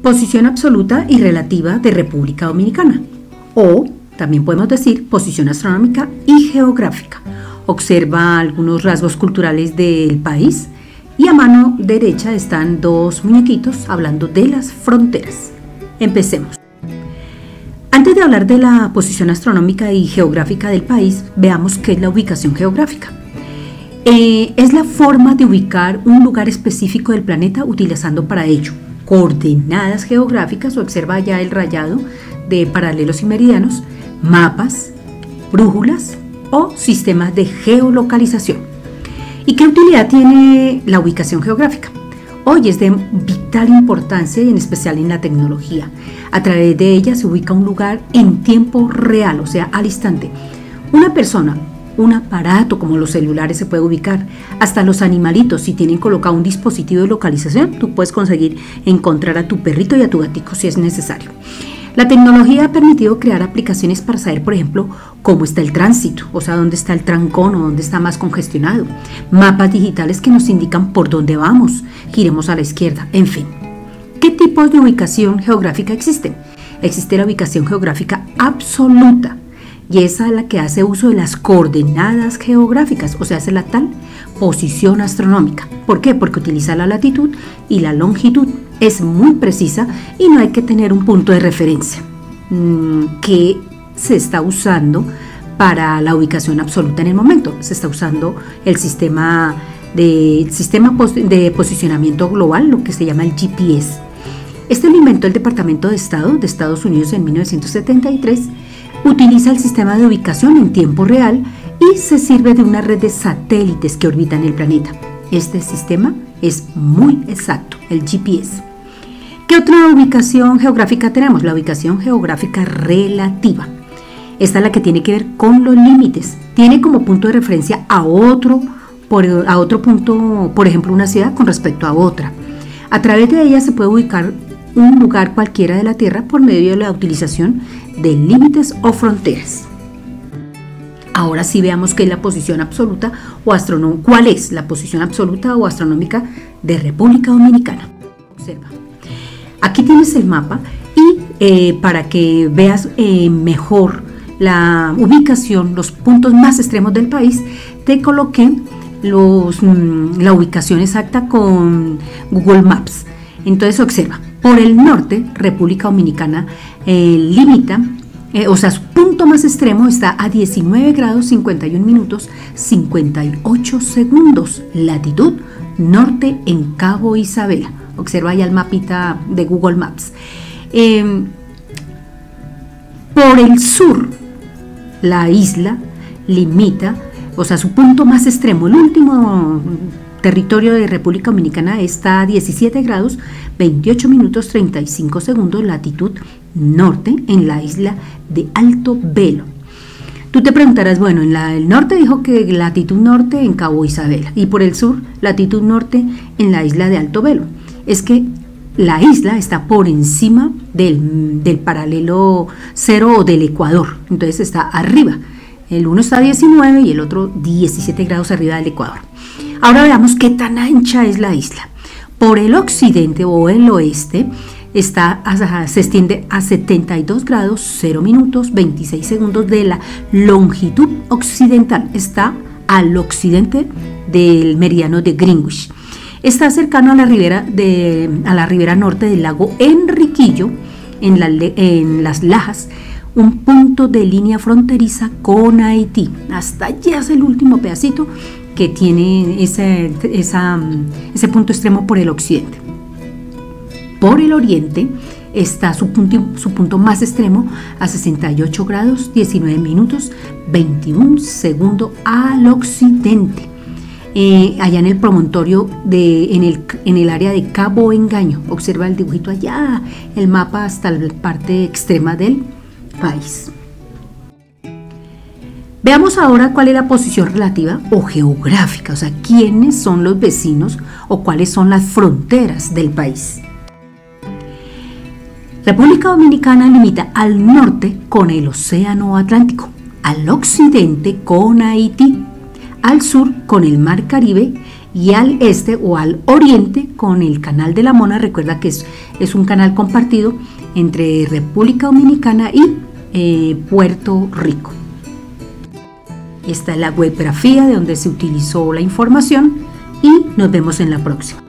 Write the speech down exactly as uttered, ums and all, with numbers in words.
Posición absoluta y relativa de República Dominicana, o también podemos decir posición astronómica y geográfica. Observa algunos rasgos culturales del país y a mano derecha están dos muñequitos hablando de las fronteras. Empecemos. Antes de hablar de la posición astronómica y geográfica del país, veamos qué es la ubicación geográfica. Eh, es la forma de ubicar un lugar específico del planeta utilizando para ello coordenadas geográficas, observa ya el rayado de paralelos y meridianos, mapas, brújulas o sistemas de geolocalización. ¿Y qué utilidad tiene la ubicación geográfica? Hoy es de vital importancia y en especial en la tecnología. A través de ella se ubica un lugar en tiempo real, o sea, al instante. Una persona, un aparato como los celulares se puede ubicar, hasta los animalitos, si tienen colocado un dispositivo de localización, tú puedes conseguir encontrar a tu perrito y a tu gatico si es necesario. La tecnología ha permitido crear aplicaciones para saber, por ejemplo, cómo está el tránsito, o sea, dónde está el trancón o dónde está más congestionado. Mapas digitales que nos indican por dónde vamos, giremos a la izquierda, en fin. ¿Qué tipos de ubicación geográfica existen? Existe la ubicación geográfica absoluta, y esa es la que hace uso de las coordenadas geográficas, o sea, es la tal posición astronómica. ¿Por qué? Porque utiliza la latitud y la longitud. Es muy precisa y no hay que tener un punto de referencia mmm, que se está usando para la ubicación absoluta en el momento. Se está usando el sistema de, el sistema de posicionamiento global, lo que se llama el G P S. Este lo inventó el Departamento de Estado de Estados Unidos en mil novecientos setenta y tres. Utiliza el sistema de ubicación en tiempo real y se sirve de una red de satélites que orbitan el planeta. Este sistema es muy exacto, el G P S. ¿Qué otra ubicación geográfica tenemos? La ubicación geográfica relativa. Esta es la que tiene que ver con los límites. Tiene como punto de referencia a otro, por, a otro punto, por ejemplo, una ciudad con respecto a otra. A través de ella se puede ubicar un lugar cualquiera de la Tierra por medio de la utilización de límites o fronteras. Ahora sí veamos qué es la posición absoluta o astronómica. ¿Cuál es la posición absoluta o astronómica de República Dominicana? Observa. Aquí tienes el mapa y eh, para que veas eh, mejor la ubicación, los puntos más extremos del país, te coloqué los, mmm, la ubicación exacta con Google Maps. Entonces observa, por el norte, República Dominicana eh, limita, eh, o sea, su punto más extremo está a diecinueve grados cincuenta y un minutos cincuenta y ocho segundos, latitud norte en Cabo Isabela. Observa ya el mapita de Google Maps. Eh, por el sur, la isla limita, o sea, su punto más extremo, el último territorio de República Dominicana está a diecisiete grados veintiocho minutos treinta y cinco segundos, latitud norte en la isla de Alto Belo. Tú te preguntarás, bueno, en la, el norte dijo que latitud norte en Cabo Isabela y por el sur latitud norte en la isla de Alto Belo. Es que la isla está por encima del, del paralelo cero o del ecuador, entonces está arriba. El uno está a diecinueve y el otro diecisiete grados arriba del ecuador. Ahora veamos qué tan ancha es la isla. Por el occidente o el oeste está, se extiende a setenta y dos grados cero minutos veintiséis segundos de la longitud occidental. Está al occidente del meridiano de Greenwich. Está cercano a la ribera, de, a la ribera norte del lago Enriquillo, en, la, en Las Lajas, un punto de línea fronteriza con Haití. Hasta allá es el último pedacito que tiene ese, esa, ese punto extremo por el occidente. Por el oriente está su punto, su punto más extremo a sesenta y ocho grados diecinueve minutos veintiún segundos al occidente. Eh, allá en el promontorio, de, en, el, en el área de Cabo Engaño. Observa el dibujito allá, el mapa hasta la parte extrema del país. Veamos ahora cuál es la posición relativa o geográfica, o sea, quiénes son los vecinos o cuáles son las fronteras del país. República Dominicana limita al norte con el Océano Atlántico, al occidente con Haití, al sur con el Mar Caribe y al este o al oriente con el Canal de la Mona. Recuerda que es, es un canal compartido entre República Dominicana y eh, Puerto Rico. Esta es la webgrafía de donde se utilizó la información y nos vemos en la próxima.